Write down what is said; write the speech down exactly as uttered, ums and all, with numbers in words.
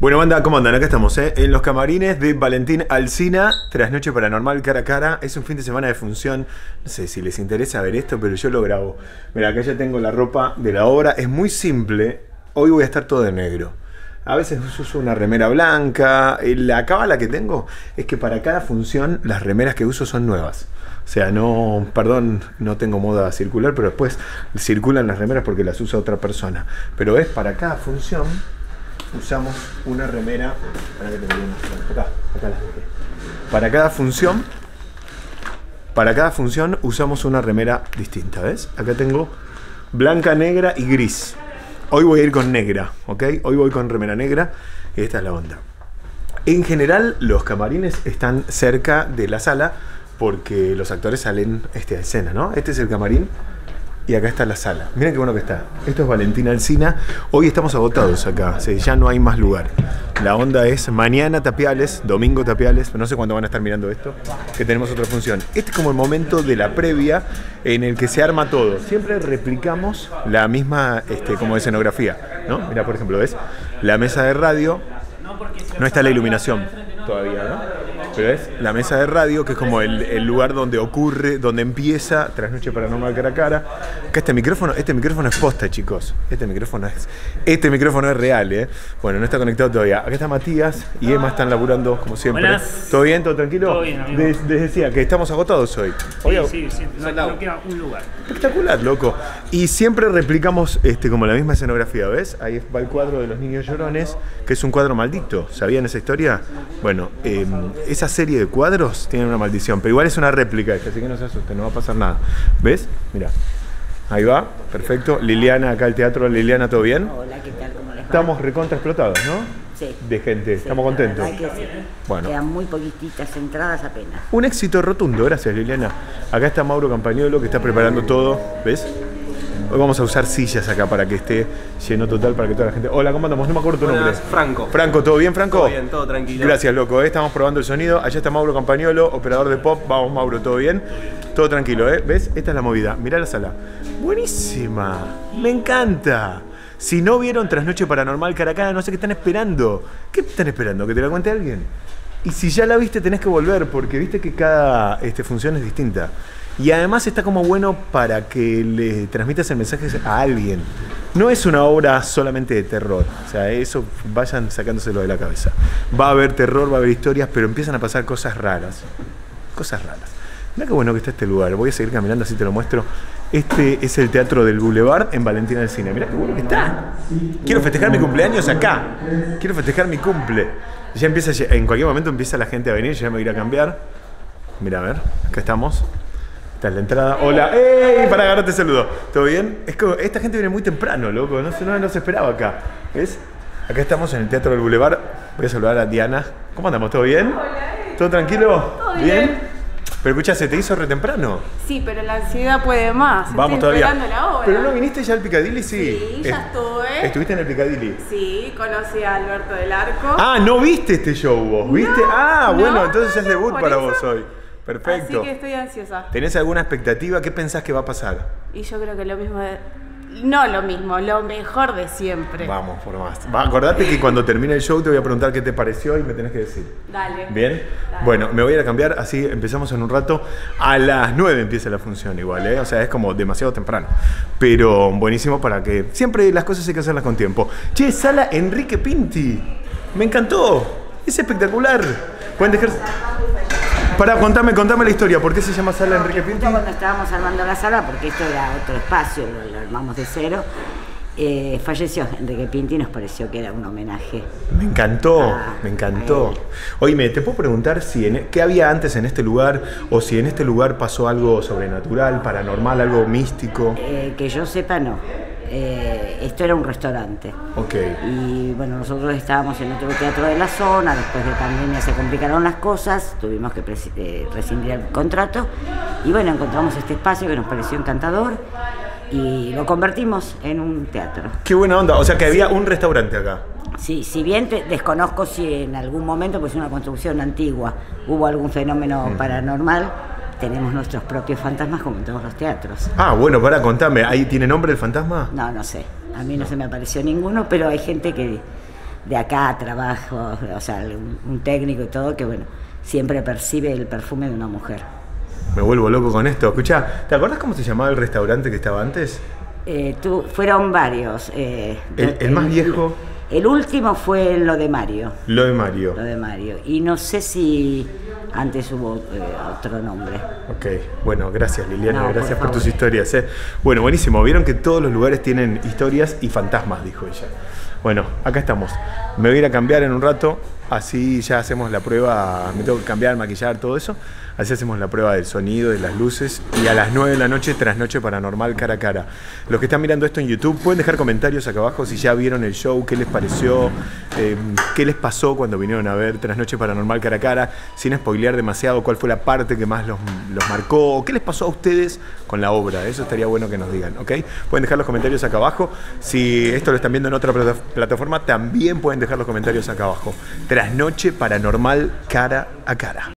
Bueno, banda, ¿cómo andan? Acá estamos, ¿eh? En los camarines de Valentín Alsina, Trasnoche Paranormal cara a cara. Es un fin de semana de función. No sé si les interesa ver esto, pero yo lo grabo. Mira, acá ya tengo la ropa de la obra. Es muy simple. Hoy voy a estar todo de negro. A veces uso una remera blanca. La cábala que tengo es que para cada función las remeras que uso son nuevas. O sea, no, perdón, no tengo moda circular, pero después circulan las remeras porque las usa otra persona. Pero es para cada función. Usamos una remera para, que te acá, acá las dejé. Para cada función Para cada función usamos una remera distinta, ¿ves? Acá tengo blanca, negra y gris. Hoy voy a ir con negra, ¿ok? Hoy voy con remera negra. Esta es la onda. En general los camarines están cerca de la sala porque los actores salen este, a escena, ¿no? Este es el camarín. Y acá está la sala. Miren qué bueno que está. Esto es Valentín Alsina. Hoy estamos agotados acá. Sí, ya no hay más lugar. La onda es mañana Tapiales, domingo Tapiales. Pero no sé cuándo van a estar mirando esto. Que tenemos otra función. Este es como el momento de la previa en el que se arma todo. Siempre replicamos la misma este, como escenografía, ¿no? Mira, por ejemplo, ¿ves? La mesa de radio. No está la iluminación todavía, ¿no? Pero es la mesa de radio, que es como el, el lugar donde ocurre, donde empieza Trasnoche Paranormal cara a cara. Acá este micrófono, este micrófono es posta, chicos. Este micrófono es, este micrófono es real, ¿eh? Bueno, no está conectado todavía. Acá está Matías y Emma están laburando como siempre. Buenas. ¿Todo bien? ¿Todo tranquilo? Todo bien, amigo. Les, les decía que estamos agotados hoy. hoy Sí, sí, sí. No, no queda un lugar. Espectacular, loco. Y siempre replicamos este, como la misma escenografía, ¿ves? Ahí va el cuadro de los niños llorones, que es un cuadro maldito. ¿Sabían esa historia? Bueno, eh, esa serie de cuadros tiene una maldición, pero igual es una réplica esta, así que no se asusten, no va a pasar nada. ¿Ves? Mira. Ahí va, perfecto. Liliana, acá el teatro. Liliana, ¿todo bien? Hola, ¿qué tal? ¿Cómo les va? Estamos recontra explotados, ¿no? Sí. De gente, Sí, estamos contentos. la verdad que sí. Bueno. Quedan muy poquititas entradas apenas. Un éxito rotundo, gracias Liliana. Acá está Mauro Campagnolo que está preparando todo, ¿ves? Hoy vamos a usar sillas acá para que esté lleno total, para que toda la gente... Hola, ¿cómo andamos? No me acuerdo tu Buenas, nombre. Franco. Franco, ¿todo bien, Franco? Todo bien, todo tranquilo. Gracias, loco, ¿eh? Estamos probando el sonido. Allá está Mauro Campagnolo, operador de pop. Vamos, Mauro, ¿todo bien? Todo tranquilo, ¿eh? ¿Ves? Esta es la movida. Mirá la sala. Buenísima. Me encanta. Si no vieron Trasnoche Paranormal cara a cara, no sé qué están esperando. ¿Qué están esperando? ¿Que te la cuente alguien? Y si ya la viste, tenés que volver, porque viste que cada este, función es distinta. Y además está como bueno para que le transmitas el mensaje a alguien. No es una obra solamente de terror. O sea, eso vayan sacándoselo de la cabeza. Va a haber terror, va a haber historias, pero empiezan a pasar cosas raras. Cosas raras. Mirá qué bueno que está este lugar. Voy a seguir caminando, así te lo muestro. Este es el Teatro del Boulevard en Valentín Alsina. Mirá qué bueno que está. Quiero festejar mi cumpleaños acá. Quiero festejar mi cumple. Ya empieza, en cualquier momento empieza la gente a venir. Ya me voy a ir a cambiar. Mirá, a ver. Acá estamos. Esta es la entrada. Hola. ¡Ey! Para agarrarte saludo. ¿Todo bien? Es que esta gente viene muy temprano, loco. No se, no, no se esperaba acá. ¿Ves? Acá estamos en el Teatro del Boulevard. Voy a saludar a Diana. ¿Cómo andamos? ¿Todo bien? Hola. ¿Todo tranquilo? ¿Todo bien? ¿Bien? Pero escucha, ¿se te hizo re temprano? Sí, pero la ansiedad puede más. Vamos Estoy todavía. esperando la hora. ¿Pero no viniste ya al Piccadilly? Sí. Sí, ya estuve. ¿Estuviste en el Piccadilly? Sí, conocí a Alberto del Arco. Ah, ¿no viste este show vos? ¿Viste? No, ah, no, bueno, entonces ya es no, debut por para eso. vos hoy. Perfecto. Así que estoy ansiosa. ¿Tenés alguna expectativa? ¿Qué pensás que va a pasar? Y yo creo que lo mismo de... No lo mismo, lo mejor de siempre. Vamos, por más. Va, acordate que cuando termine el show te voy a preguntar qué te pareció y me tenés que decir. Dale. ¿Bien? Dale. Bueno, me voy a ir a cambiar, así empezamos en un rato. A las nueve empieza la función igual, ¿eh? O sea, es como demasiado temprano. Pero buenísimo para que... Siempre las cosas hay que hacerlas con tiempo. Che, sala Enrique Pinti. Me encantó. Es espectacular. Pueden dejar... Pará, contame, contame la historia. ¿Por qué se llama Sala Enrique Pinti? Justo cuando estábamos armando la sala, porque esto era otro espacio, lo, lo armamos de cero, eh, falleció Enrique Pinti y nos pareció que era un homenaje. Me encantó, Ah, me encantó. a él. Oíme, ¿te puedo preguntar si en, qué había antes en este lugar o si en este lugar pasó algo sobrenatural, paranormal, algo místico? Eh, que yo sepa, no. Eh, esto era un restaurante. Ok. Y bueno, nosotros estábamos en otro teatro de la zona, después de pandemia se complicaron las cosas, tuvimos que presi- eh, rescindir el contrato y bueno, encontramos este espacio que nos pareció encantador y lo convertimos en un teatro. Qué buena onda, o sea que había un restaurante acá. Sí, si bien te desconozco si en algún momento, pues es una construcción antigua, hubo algún fenómeno Mm. paranormal, tenemos nuestros propios fantasmas como en todos los teatros. Ah, bueno, pará, contame, ¿ahí tiene nombre el fantasma? No, no sé, a mí no se me apareció ninguno, pero hay gente que de acá trabajo, o sea, un, un técnico y todo, que bueno, siempre percibe el perfume de una mujer. Me vuelvo loco con esto. Escuchá, ¿te acordás cómo se llamaba el restaurante que estaba antes? Eh, tú, fueron varios. Eh, el, el, el más viejo. El último fue lo de Mario. Lo de Mario. Lo de Mario. Y no sé si antes hubo eh, otro nombre. Ok, bueno, gracias Liliana, no, gracias por, por tus historias. ¿eh? Bueno, buenísimo. Vieron que todos los lugares tienen historias y fantasmas, dijo ella. Bueno, acá estamos. Me voy a ir a cambiar en un rato, así ya hacemos la prueba, me tengo que cambiar, maquillar, todo eso. Así hacemos la prueba del sonido, de las luces. Y a las nueve de la noche, Trasnoche Paranormal cara a cara. Los que están mirando esto en YouTube, pueden dejar comentarios acá abajo si ya vieron el show, qué les pareció, eh, qué les pasó cuando vinieron a ver Trasnoche Paranormal cara a cara, sin spoilear demasiado, cuál fue la parte que más los, los marcó, o qué les pasó a ustedes con la obra. Eso estaría bueno que nos digan, ¿ok? Pueden dejar los comentarios acá abajo. Si esto lo están viendo en otra plata plataforma, también pueden dejar los comentarios acá abajo. Trasnoche Paranormal cara a cara.